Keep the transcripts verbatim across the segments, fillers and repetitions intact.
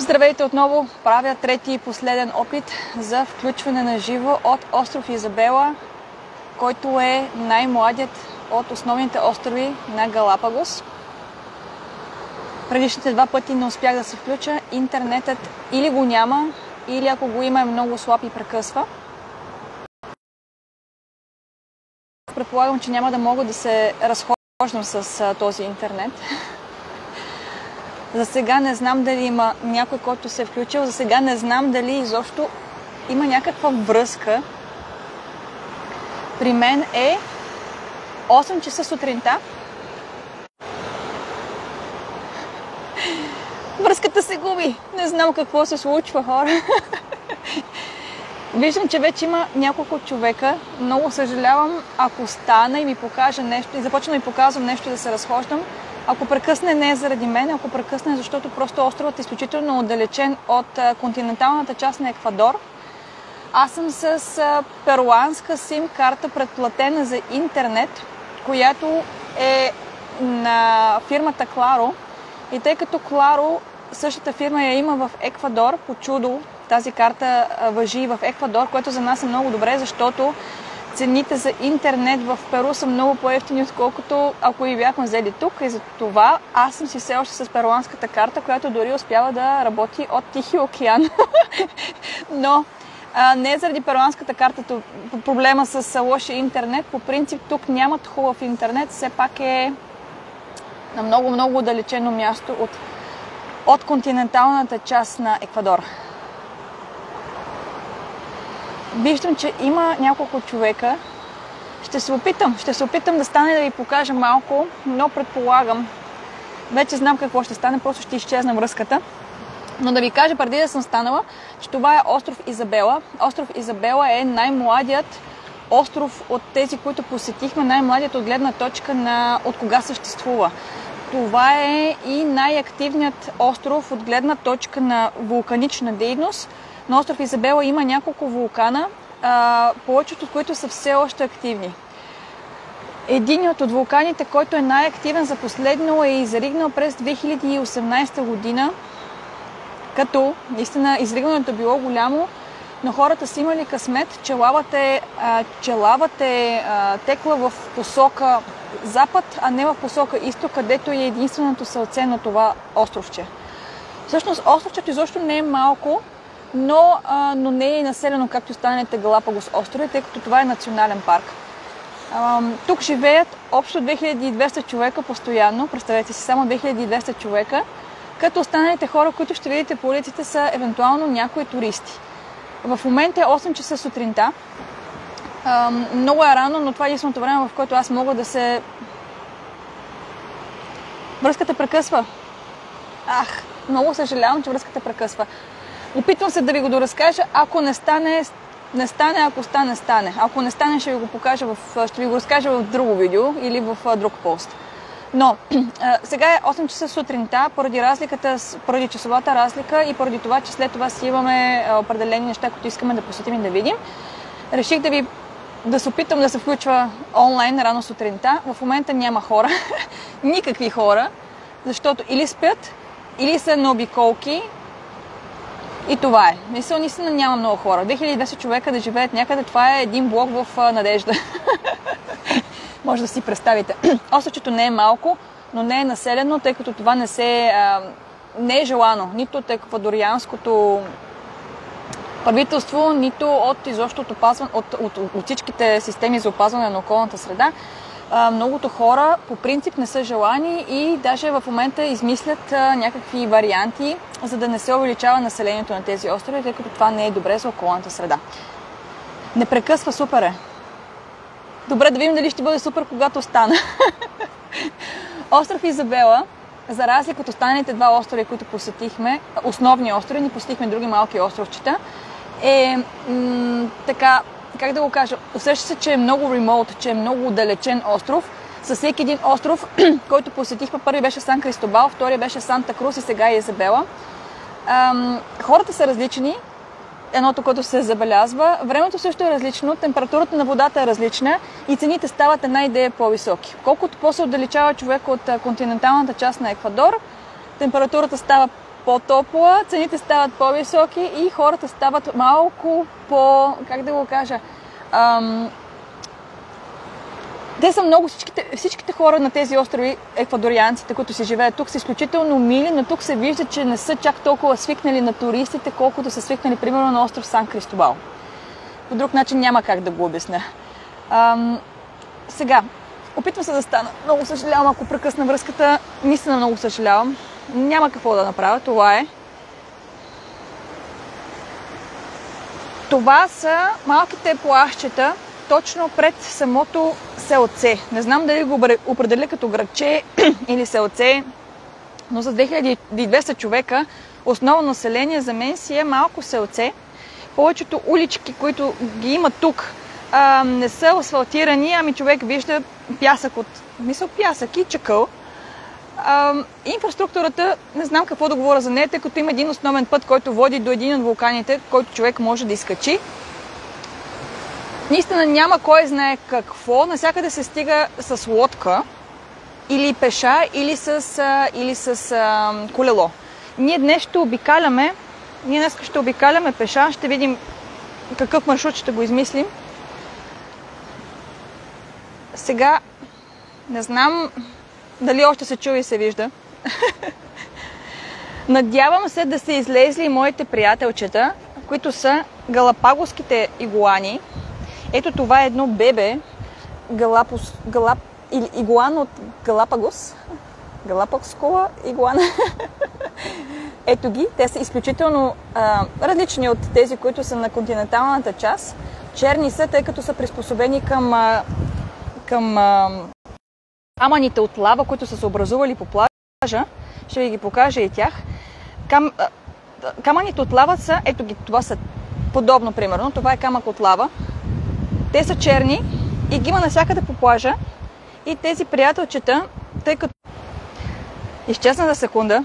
Здравейте отново! Правя трети и последен опит за включване на живо от остров Изабела, който е най-младият от основните острови на Галапагос. Предишните два пъти не успях да се включа. Интернетът или го няма, или ако го има е много слаб и прекъсва. Предполагам, че няма да мога да се разхождам с този интернет. За сега не знам дали има някой, който се е включил. За сега не знам дали изобщо има някаква връзка. При мен е осем часа сутринта. Връзката се губи. Не знам какво се случва, хора. Виждам, че вече има няколко човека. Много съжалявам, ако стана и ми покаже нещо и започна да ми показвам нещо да се разхождам. Ако прекъсне, не е заради мен, ако прекъсне, защото просто островът е изключително отдалечен от континенталната част на Еквадор. Аз съм с перуанска сим карта, предплатена за интернет, която е на фирмата Claro. И тъй като Claro, същата фирма я има в Еквадор, по чудо тази карта важи в Еквадор, което за нас е много добре, защото цените за интернет в Перу са много по-евтини, отколкото ако и бяхме взели тук. И за това аз съм си все още с перуанската карта, която дори успява да работи от Тихия океан. Но а, не е заради перуанската карта проблема с лошия интернет. По принцип тук нямат хубав интернет, все пак е на много-много отдалечено място от, от континенталната част на Еквадор. Виждам, че има няколко човека. Ще се опитам, ще се опитам да стане да ви покажа малко, но предполагам, вече знам какво ще стане, просто ще изчезна връзката. Но да ви кажа преди да съм станала, че това е остров Изабела. Остров Изабела е най-младият остров от тези, които посетихме, най-младият от гледна точка на от кога съществува. Това е и най-активният остров от гледна точка на вулканична дейност. На остров Изабела има няколко вулкана, а, повечето от които са все още активни. Единият от вулканите, който е най-активен за последно, е изригнал през две хиляди и осемнадесета година, като наистина изригването е било голямо, но хората са имали късмет, че лавата е, а, че лавата е а, текла в посока запад, а не в посока изток, където е единственото сълце на това островче. Всъщност островчето изобщо не е малко, Но, а, но не е населено както останалите Галапагос острови, тъй като това е национален парк. А, тук живеят общо две хиляди и двеста човека постоянно, представете си, само две хиляди и двеста човека, като останалите хора, които ще видите по улиците, са евентуално някои туристи. В момента е осем часа сутринта. А, много е рано, но това е единственото време, в което аз мога да се... Връзката прекъсва. Ах, много съжалявам, че връзката прекъсва. Опитвам се да ви го доразкажа. Ако не стане, не стане, ако стане, стане. Ако не стане, ще ви го покажа в, ще ви го разкажа в друго видео или в друг пост. Но сега е осем часа сутринта, поради разликата, поради часовата разлика и поради това, че след това си имаме определени неща, които искаме да посетим и да видим. Реших да ви да се опитам да се включва онлайн рано сутринта. В момента няма хора, никакви хора, защото или спят, или са на обиколки. И това е. Мисля, наистина няма много хора. две хиляди и двеста човека да живеят някъде, това е един блок в Надежда. Може да си представите. Островчето не е малко, но не е населено, тъй като това не, се, а, не е желано. Нито от еквадорианското правителство, нито от, изобщо от, опазване, от, от, от, от всичките системи за опазване на околната среда. А, многото хора по принцип не са желани и даже в момента измислят а, някакви варианти, за да не се увеличава населението на тези острови, тъй като това не е добре за околната среда. Не прекъсва, супер е. Добре, да видим дали ще бъде супер, когато стана. Остров Изабела, за разлика от останалите два острова, които посетихме, основни острови, не посетихме други малки островчета, е м- така, как да го кажа, усеща се, че е много ремоут, че е много отдалечен остров. Със всеки един остров, който посетихме, първи беше Сан Кристобал, втория беше Санта Крус и сега е Изабела. Ам, хората са различни, едното, което се забелязва. Времето също е различно, температурата на водата е различна и цените стават една идея по-високи. Колкото по-се отдалечава човек от континенталната част на Еквадор, температурата става по-топла, цените стават по-високи и хората стават малко по... как да го кажа... Ам, те са много, всичките, всичките хора на тези острови, еквадорианците, които си живеят тук, са изключително мили, но тук се вижда, че не са чак толкова свикнали на туристите, колкото са свикнали, примерно, на остров Сан Кристобал. По друг начин няма как да го обясня. Ам, сега, опитвам се да стана. Много съжалявам, ако прекъсна връзката. Наистина много съжалявам. Няма какво да направя. Това е. Това са малките плащчета, точно пред самото селце. Не знам дали го определя като градче или селце, но за две хиляди и двеста човека основно население за мен си е малко селце. Повечето улички, които ги има тук, а, не са асфалтирани, ами човек вижда пясък от... мисъл пясък и чакъл. А, инфраструктурата, не знам какво да говоря за нея, тъй като има един основен път, който води до един от вулканите, който човек може да изкачи. Наистина няма кой знае какво. Насякъде се стига с лодка или пеша, или с, или с а, колело. Ние днес ще обикаляме, ние днес ще обикаляме пеша, ще видим какъв маршрут ще го измислим. Сега не знам дали още се чува и се вижда. Надявам се да са излезли моите приятелчета, които са галапагоските игуани. Ето това е едно бебе, галапос, галап, игуан от Галапагос. Галапагскова игуана. Ето ги, те са изключително а, различни от тези, които са на континенталната част. Черни са, тъй като са приспособени към, а, към а, камъните от лава, които са се образували по плажа. Ще ви ги покажа и тях. Кам, а, камъните от лава са, ето ги, това са подобно примерно, това е камък от лава. Те са черни и ги има навсякъде по плажа. И тези приятелчета, тъй като изчезна за секунда,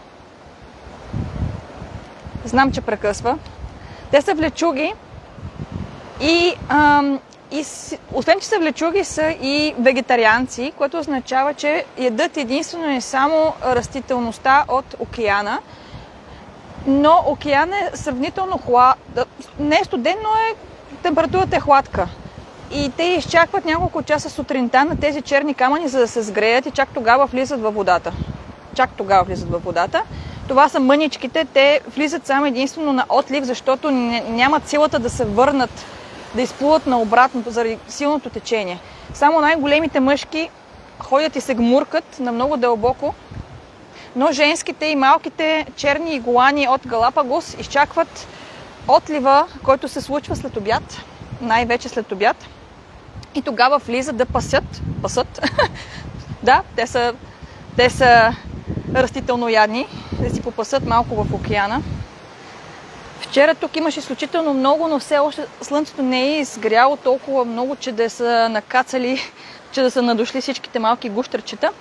знам, че прекъсва, те са влечуги и, ам, и освен, че са влечуги, са и вегетарианци, което означава, че ядат единствено и само растителността от океана. Но океан е сравнително хлад, не е студен, но е температурата е хладка. И те изчакват няколко часа сутринта на тези черни камъни, за да се сгреят и чак тогава влизат във водата. Чак тогава влизат във водата. Това са мъничките, те влизат само единствено на отлив, защото нямат силата да се върнат, да изплуват наобратно заради силното течение. Само най-големите мъжки ходят и се гмуркат на много дълбоко, но женските и малките черни игуани от Галапагос изчакват отлива, който се случва след обяд, най-вече след обяд. И тогава влизат да пасят. Пасат. Да, те са, те са растителноядни, да си попасат малко в океана. Вчера тук имаше изключително много, но все още слънцето не е изгряло толкова много, че да са накацали, че да са надошли всичките малки гущерчета.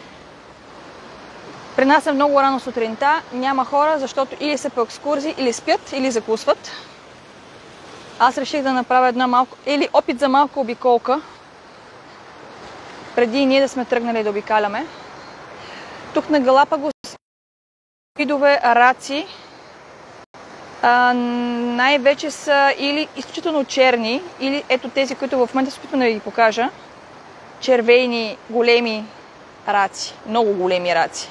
При нас е много рано сутринта, няма хора, защото или са по екскурзии, или спят, или закусват. Аз реших да направя една малко, или опит за малка обиколка, преди ние да сме тръгнали да обикаляме. Тук на Галапагос видове араци а, най-вече са или изключително черни, или ето тези, които в момента се опитвам да ви покажа. Червени, големи араци, много големи араци.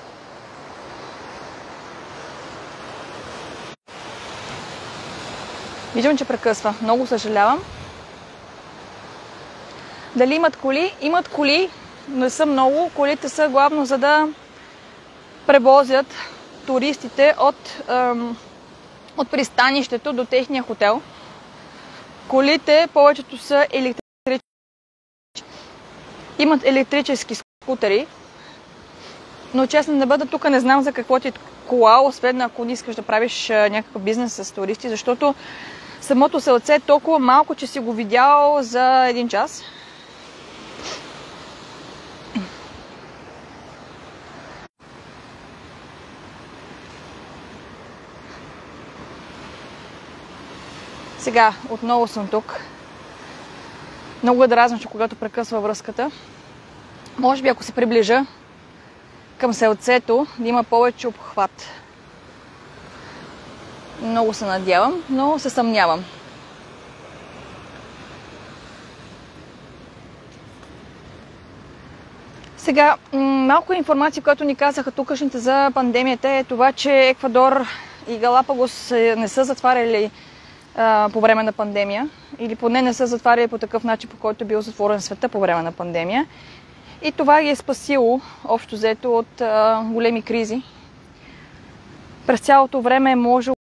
Виждам, че прекъсва. Много съжалявам. Дали имат коли? Имат коли, не са много. Колите са главно за да превозят туристите от, ем, от пристанището до техния хотел. Колите повечето са електрически. Имат електрически скутери. Но честно да бъда, тук не знам за какво ти е кола, освен ако не искаш да правиш някакъв бизнес с туристи, защото самото селце е толкова малко, че си го видял за един час. Сега отново съм тук. Много е дразнещо, когато прекъсва връзката. Може би ако се приближа към селцето, да има повече обхват. Много се надявам, но се съмнявам. Сега, малко информация, която ни казаха тукашните за пандемията, е това, че Еквадор и Галапагос не са затваряли а, по време на пандемия, или поне не са затваряли по такъв начин, по който е бил затворен света по време на пандемия. И това ги е спасило, общо взето, от а, големи кризи. През цялото време е можело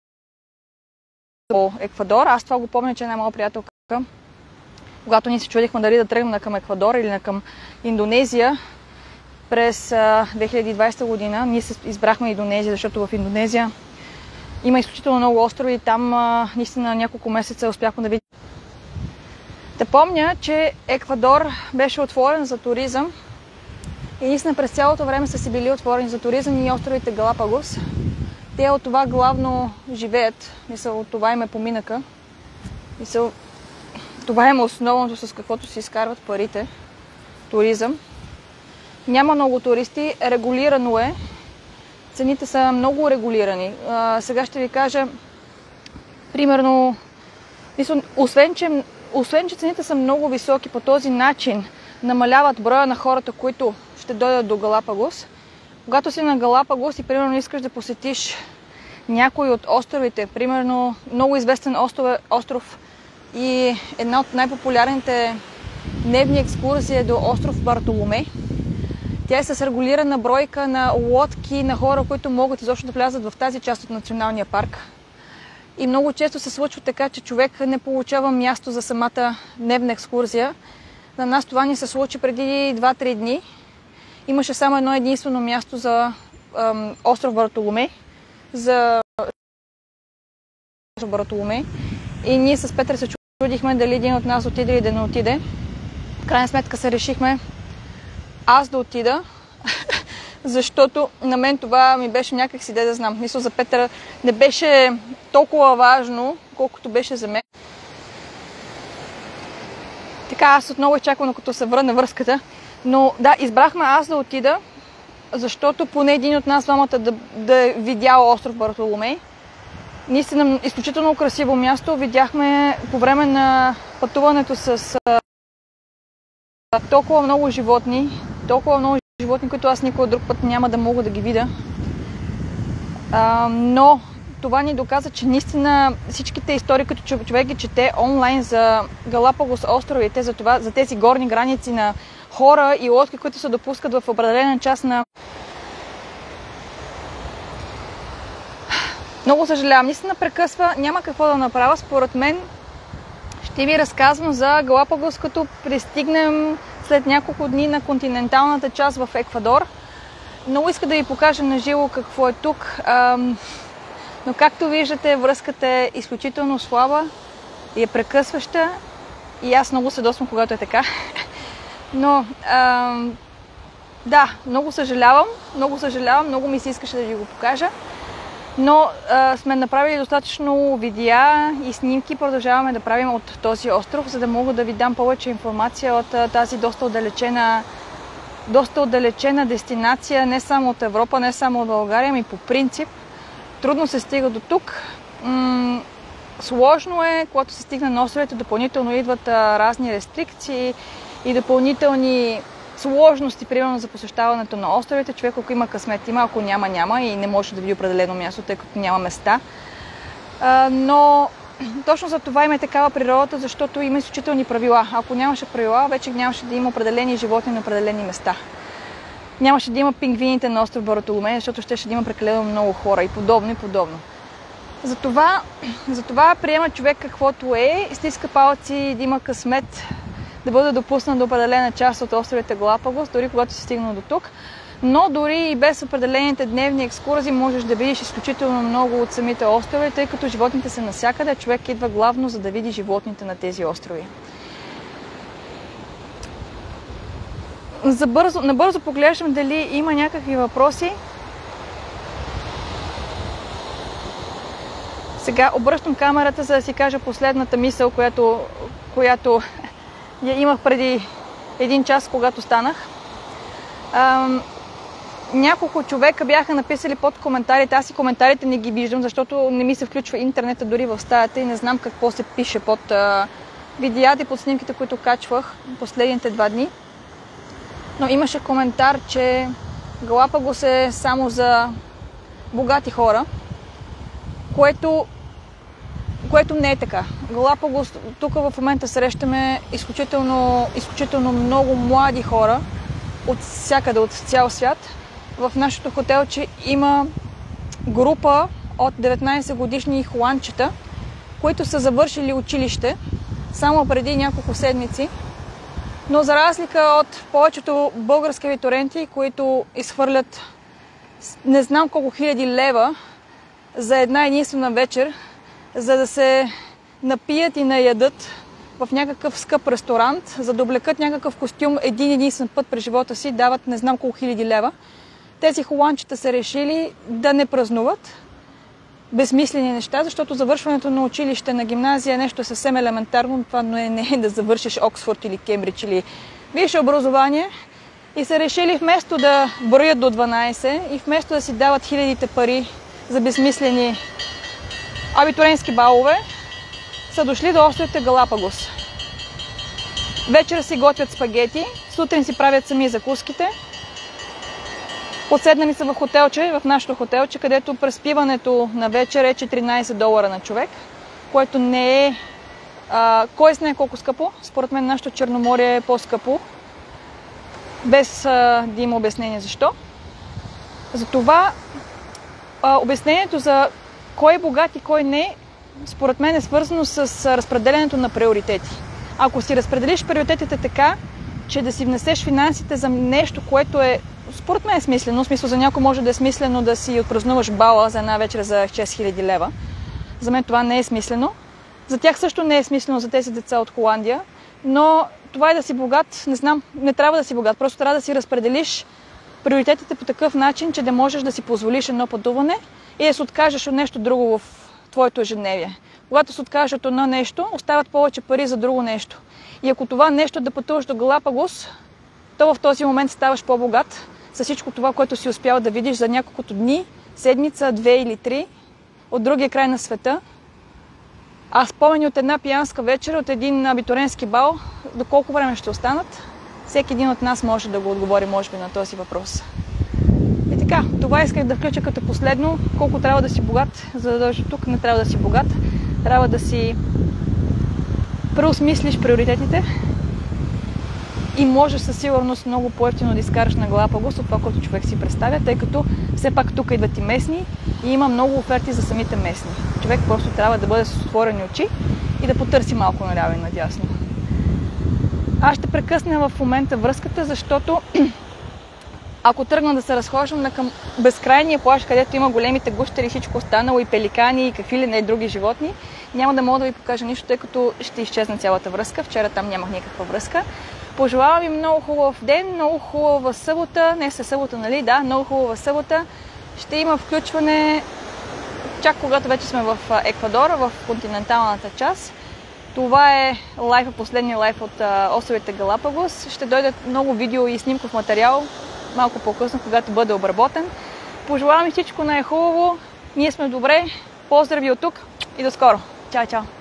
да Еквадор. Аз това го помня, че една моя приятелка, когато ние се чудихме дали да тръгнем към Еквадор или на към Индонезия през две хиляди и двадесета година, ние се избрахме Индонезия, защото в Индонезия има изключително много острови и там а, наистина няколко месеца успяхме да видим. Да помня, че Еквадор беше отворен за туризъм и наистина през цялото време са си били отворени за туризъм и островите Галапагос. Те от това главно живеят, мисъл, от това им е поминъка. Мисъл, това е основното, с каквото си изкарват парите. Туризъм. Няма много туристи, регулирано е. Цените са много регулирани. А, сега ще ви кажа, примерно, мисля, освен, че, освен че цените са много високи, по този начин намаляват броя на хората, които ще дойдат до Галапагос. Когато си на Галапагос и примерно искаш да посетиш някой от островите, примерно много известен остров, остров и една от най-популярните дневни екскурзии е до остров Бартоломе. Тя е с регулирана бройка на лодки, на хора, които могат изобщо да влязат в тази част от националния парк. И много често се случва така, че човек не получава място за самата дневна екскурзия. На нас това ни се случи преди два-три дни. Имаше само едно единствено място за ем, остров Бартоломе, за Бартоломе. И ние с Петър се чудихме дали един от нас отиде или да не отиде. В крайна сметка се решихме аз да отида, защото на мен това ми беше някак си, да знам. Мисля, за Петър не беше толкова важно, колкото беше за мен. Така, аз отново изчаквам, като се върне връзката. Но да, избрахме аз да отида, защото поне един от нас двамата да, да е видял остров Бартоломе. Наистина изключително красиво място. Видяхме по време на пътуването с а, толкова много животни, толкова много животни, които аз никой друг път няма да мога да ги видя. А, но това ни доказа, че наистина всичките истории, като човек ги чете онлайн за Галапагос островите, за, това, за тези горни граници на хора и лодки, които се допускат в определена част на... Много съжалявам, наистина прекъсва, няма какво да направя. Според мен ще ви разказвам за Галапагос, като пристигнем след няколко дни на континенталната част в Еквадор. Много иска да ви покажа на живо какво е тук, но както виждате, връзката е изключително слаба и е прекъсваща и аз много се досвам, когато е така. Но, ам, да, много съжалявам, много съжалявам, много ми се искаше да ви го покажа. Но а, сме направили достатъчно видеа и снимки, продължаваме да правим от този остров, за да мога да ви дам повече информация от а, тази доста отдалечена, доста отдалечена дестинация, не само от Европа, не само от България, ами по принцип. Трудно се стига до тук. М- сложно е, когато се стигне на островите, допълнително идват а, разни рестрикции и допълнителни сложности, примерно за посещаването на островите. Човек, ако има късмет, има, ако няма, няма и не може да види определено място, тъй като няма места. А, но точно за това има и такава природата, защото има изключителни правила. Ако нямаше правила, вече нямаше да има определени животни на определени места. Нямаше да има пингвините на остров Бартоломе, защото ще, ще да има прекалено много хора и подобно и подобно. Затова, затова приема човек каквото е, стиска палци да има късмет, да бъде допуснат до определена част от островите Галапагос, дори когато си стигнал до тук. Но дори и без определените дневни екскурзии можеш да видиш изключително много от самите острови, тъй като животните са навсякъде, човек идва главно за да види животните на тези острови. Забързо, набързо поглеждам дали има някакви въпроси. Сега обръщам камерата, за да си кажа последната мисъл, която, която я имах преди един час, когато станах. Ам, няколко човека бяха написали под коментарите. Аз и коментарите не ги виждам, защото не ми се включва интернета дори в стаята и не знам какво се пише под а, видеята и под снимките, които качвах последните два дни. Но имаше коментар, че Галапагос е само за богати хора, което, което не е така. Галапагос, тук в момента срещаме изключително, изключително много млади хора от всякъде, от цял свят. В нашото хотелче има група от деветнайсет годишни холандчета, които са завършили училище само преди няколко седмици. Но за разлика от повечето български абитуриенти, които изхвърлят не знам колко хиляди лева за една единствена вечер, за да се напият и наядат в някакъв скъп ресторант, за да облекат някакъв костюм един единствен път през живота си, дават не знам колко хиляди лева. Тези холандчета са решили да не празнуват безсмислени неща, защото завършването на училище, на гимназия е нещо съвсем елементарно. Това не е да завършиш Оксфорд или Кембридж или висше образование. И са решили вместо да броят до дванайсет и вместо да си дават хилядите пари за безсмислени абитуриентски балове, са дошли до островите Галапагос. Вечер си готвят спагети, сутрин си правят сами закуските. Отседнали са в хотелче, в нашото хотелче, където преспиването на вечер е четиринайсет долара на човек, което не е... А, кой знае колко скъпо? Според мен нашето Черноморие е по-скъпо, без а, да има обяснение защо. Затова а, обяснението за кой е богат и кой не, според мен е свързано с разпределението на приоритети. Ако си разпределиш приоритетите така, че да си внесеш финансите за нещо, което е според мен е смислено, в смисъл за някой може да е смислено да си отпразнуваш бала за една вечер за шест хиляди лева. За мен това не е смислено. За тях също не е смислено, за тези деца от Холандия, но това е да си богат, не знам, не трябва да си богат, просто трябва да си разпределиш приоритетите по такъв начин, че да можеш да си позволиш едно пътуване и да се откажеш от нещо друго в твоето ежедневие. Когато се откажеш от едно нещо, остават повече пари за друго нещо. И ако това нещо да пътуваш до Галапагос, то в този момент ставаш по-богат с всичко това, което си успял да видиш за няколкото дни, седмица, две или три от другия край на света. А спомени от една пиянска вечер, от един абитуриентски бал, до колко време ще останат? Всеки един от нас може да го отговори, може би, на този въпрос. И така, това исках да включа като последно. Колко трябва да си богат, за да дойдеш тук, не трябва да си богат. Трябва да си преосмислиш приоритетите и можеш със сигурност много по-евтино да изкараш на Галапагос от това, което човек си представя, тъй като все пак тук идват и местни и има много оферти за самите местни. Човек просто трябва да бъде с отворени очи и да потърси малко наляво и надясно. Аз ще прекъсна в момента връзката, защото ако тръгна да се разхождам на към безкрайния плаж, където има големите гущери и всичко останало, и пеликани, и какви ли не други животни, няма да мога да ви покажа нищо, тъй като ще изчезна цялата връзка. Вчера там нямах никаква връзка. Пожелавам ви много хубав ден, много хубава събота, не със събота, нали? Да, много хубава събота. Ще има включване, чак когато вече сме в Еквадор, в континенталната част. Това е лайфа, последния лайф от островите Галапагос. Ще дойдат много видео и снимков материал малко по-късно, когато бъде обработен. Пожелавам ви всичко най-хубаво. Ние сме добре. Поздрави от тук и до скоро. Чао, чао!